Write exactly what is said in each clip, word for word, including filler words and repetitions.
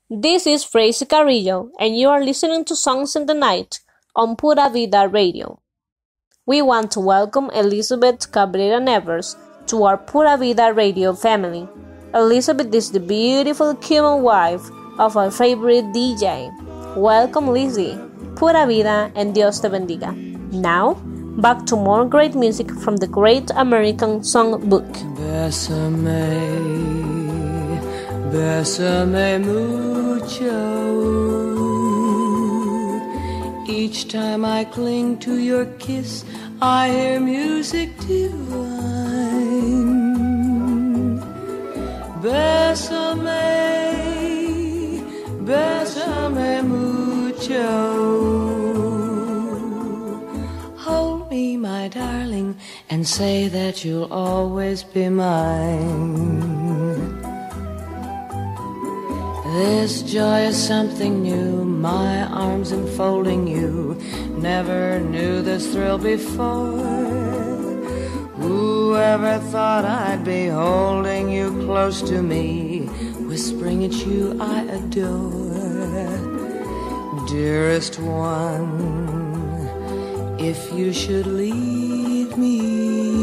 This is Fraser Carrillo, and you are listening to Songs in the Night on Pura Vida Radio. We want to welcome Elizabeth Cabrera Nevers to our Pura Vida Radio family. Elizabeth is the beautiful Cuban wife of our favorite D J. Welcome, Lizzie. Pura Vida and Dios te bendiga. Now, back to more great music from the Great American Songbook. Bésame, bésame mucho. Each time I cling to your kiss, I hear music divine. Bésame, bésame mucho. Hold me, my darling, and say that you'll always be mine. This joy is something new, my arms enfolding you. Never knew this thrill before. Whoever thought I'd be holding you close to me, whispering at you I adore. Dearest one, if you should leave me,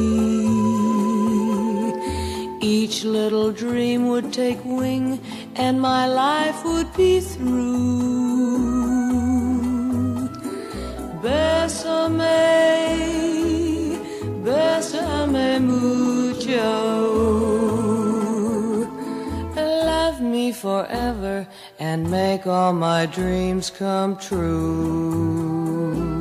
each little dream would take wing and my life would be through. Bésame, bésame mucho. Love me forever and make all my dreams come true.